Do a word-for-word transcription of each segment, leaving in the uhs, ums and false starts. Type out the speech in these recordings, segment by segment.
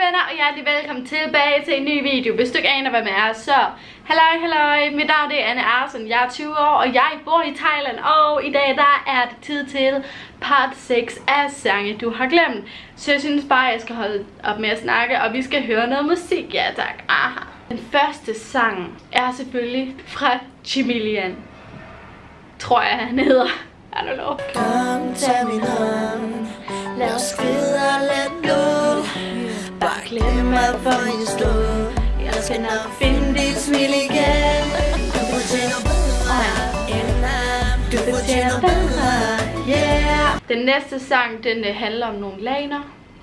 venner, og hjertelig velkommen tilbage til en ny video. Hvis du ikke aner, hvad man er, så halløj, halløj. Mit navn er Anne Arsen, jeg er tyve år, og jeg bor i Thailand. Og i dag der er det tid til part seks af sange, du har glemt. Så jeg synes bare, jeg skal holde op med at snakke, og vi skal høre noget musik. Ja tak, aha. Den første sang er selvfølgelig fra Chameleon. Tror jeg, han hedder. I don't know. Kom, tag min hånd. Lad os skride og lad blod. Bare glem mig, for jeg stod. Jeg skal nok finde dit smil igen. Du fortjener bedre end ham. Du fortjener bedre, yeah. Den næste sang, den handler om nogle laner.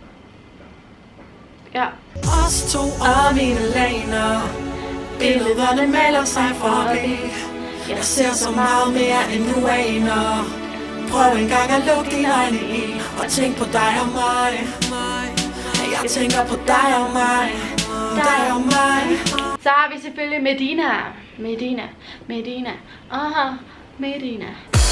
Ja. Os to og mine laner. Billederne maler sig forbi. Jeg ser så meget mere end du aner. Prøv en gang at lukke dine øjne i og tænk på dig og mig. Jeg tænker på dig og mig. Dig og mig. Så har vi selvfølgelig Medina. Medina, Medina, aha, Medina.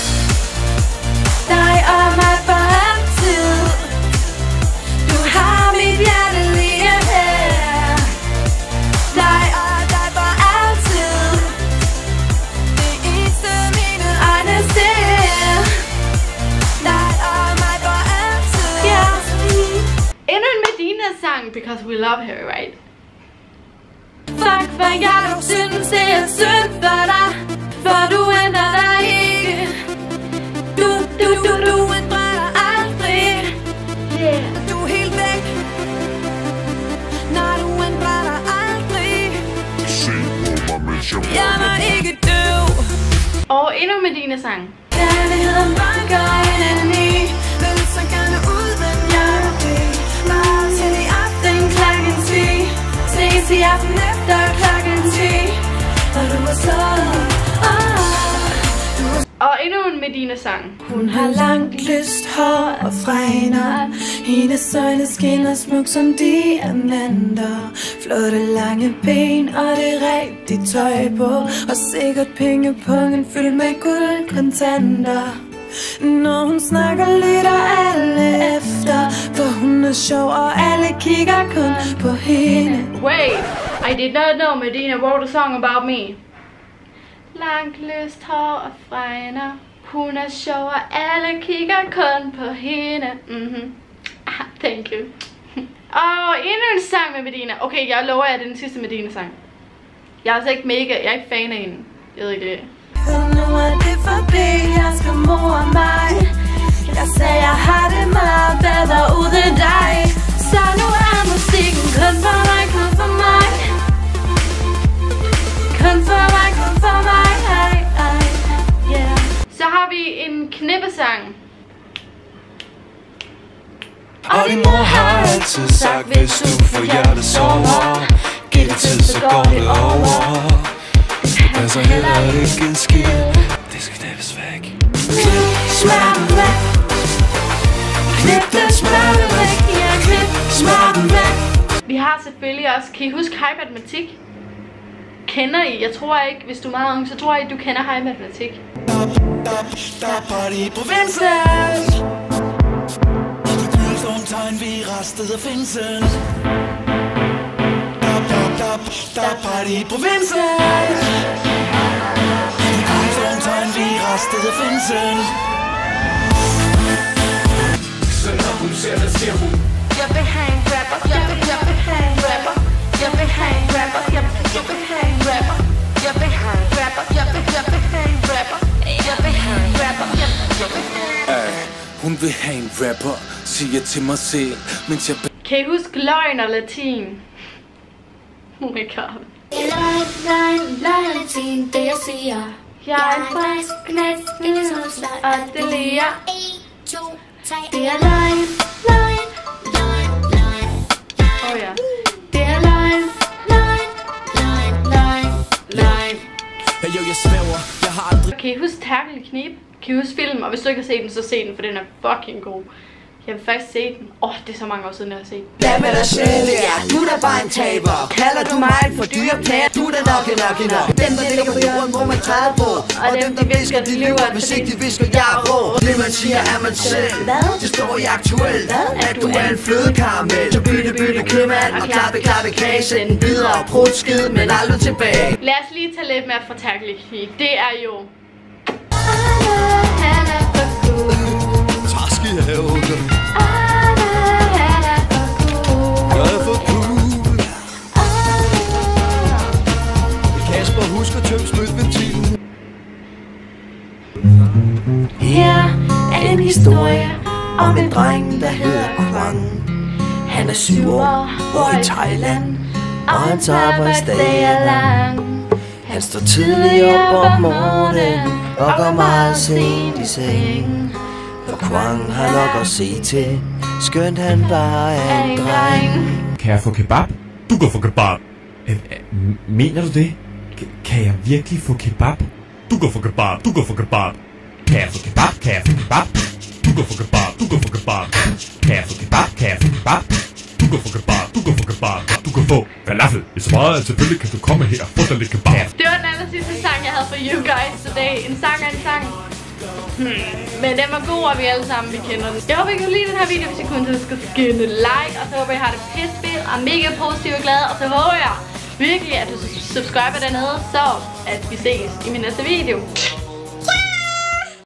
Dig og mig for altid. Du har mit hjerte lige her. Dig og dig for altid. Det eneste mine øjne ser. Dig og mig for altid. Yeah. Endnu en Medina-sang, because we love her, right? Fuck, for jeg dog synes, det er synd for dig. For du ændrer dig ikke. Du, du, du, du ændrer dig aldrig. Yeah. Du er helt væk. Nej, du ændrer dig aldrig. Se på mig, mens jeg Jeg var ikke døv. Og endnu en Medina-sang. Kærligheden banker ind i. Vil så gerne ud, men jeg er det. Meget til i aften klokken ti. Ses i aften efter klokken ti. Og du er så Og endnu en Medina-sang. Hun har langt lyst hår og fregner. Hendes øjne skinner smuk som diamanter. Flotte lange ben og det rigtige tøj på. Og sikkert pengepungen fyldt med guldkontanter. Når hun snakker lytter alle efter. For hun er sjov og alle kigger kun på hende. Wait, I did not know Medina wrote a song about me. Langt lyst hår og fregner. Hun er sjov og alle kigger kun på hende. Mhm. Ah, thank you. Og endnu en sang med Medina. Okay, jeg lover jer, det er den sidste Medina-sang. Jeg er altså ikke mega, jeg er ikke fan af hende. Jeg ved ikke det. Nu er det forbi, jeg skal more mig. Jeg sagde, jeg har det meget bedre uden dig. Så nu er musikken kun for mig, kun for mig. Kun for mig, kun for mig, ej, ej, yeah. Så har vi en knippesang. Og din mor har altid sagt, hvis du får hjertet sover, giv det tid, så går det over. Det passer heller ikke en skid. Det skal knippes væk. Knip smerten væk. Knip den smerte væk. Ja, knip smerten væk. Vi har selvfølgelig også, kan I huske High Matematik? Kender I? Jeg tror ikke, hvis du er meget ung, så tror jeg ikke, du kender High Matematik. Der er party i provinsen. Du kylder nogle tegn, vi restede finsen. Der er party i provinsen. Du kylder nogle tegn, vi restede finsen. Så når hun ser det, siger hun: Jeg vil have en rapper. Jeg vil, jeg vil have en rapper. Jeg vil have en rapper. Jeg vil, jeg vil have en rapper. Jeg vil have en rapper. Jeg vil, jeg vil have en rapper. Jeg vil have en rapper. Jeg vil, jeg vil have en rapper. Hun vil have en rapper, siger til mig selv, mens jeg... Kan I huske løgn og latin? Oh my god. Løgn, løgn, løgn og latin, det jeg siger. Jeg er en frisk knæs, en solsløg, og det liger. en, to, tre. Det er løgn, løgn, løgn, løgn, åh oh, ja. Det er løgn, løgn, løgn, løgn, løgn. Hey, yo, jeg svæver, jeg har aldrig... Kan I huske Terkel i Knib? Kan I huske filmen? Og hvis du ikke har set den, så se den, for den er fucking god. Jeg vil faktisk se den. Åh, oh, det er så mange år siden, jeg har set den. Hvad med dig selv, ja, du er da bare en taber. Kalder du mig for dyr pæt, du er da nok en nok en nok. Dem der ligger på jorden, hvor man træder på. Og dem der visker, de lyver, hvis ikke de visker, jeg er rå. Det man siger er man selv. Det står i aktuelt, at du er en flødekaramel. Så bytte bytte købmand og klappe klappe kage. Send den videre og prut skid, men aldrig tilbage. Lad os lige tage lidt mere fortærkelig krig. Det er jo Træsk i havet. Jeg er for cool. Kasper, husk at tømme spytventilen. Her er en historie om en dreng, der hedder Kwang. Han er syv år, bor i Thailand, og hans arbejdsdag er lang. Han står tidligt op om morgenen og går meget sent i seng. For Kwang har nok at se til, skønt han bare er en dreng. Kan jeg få kebab? Du går for kebab. Øh, øh, mener du det? K- kan jeg virkelig få kebab? Du går for kebab. Du går for kebab. Kan jeg få kebab? Kan jeg få kebab? Du går for kebab. Du går for kebab. Kan jeg få kebab? Kan jeg få kebab? Du går for kebab. Du går for kebab. Du kan få falafel. Hvis så meget, selvfølgelig kan du komme her og få dig lidt kebab. Det var den aller sidste sang, jeg havde for You Guys Today. En sang er en sang. Hmm. Men den var god, og vi alle sammen, vi kender den. Jeg håber, I kunne lide den her video. Hvis I kunne, så skal skinne like. Og så håber, I har det pisse fedt og mega positiv og glad. Og så håber jeg virkelig, at du subscriber dernede, så at vi ses i min næste video.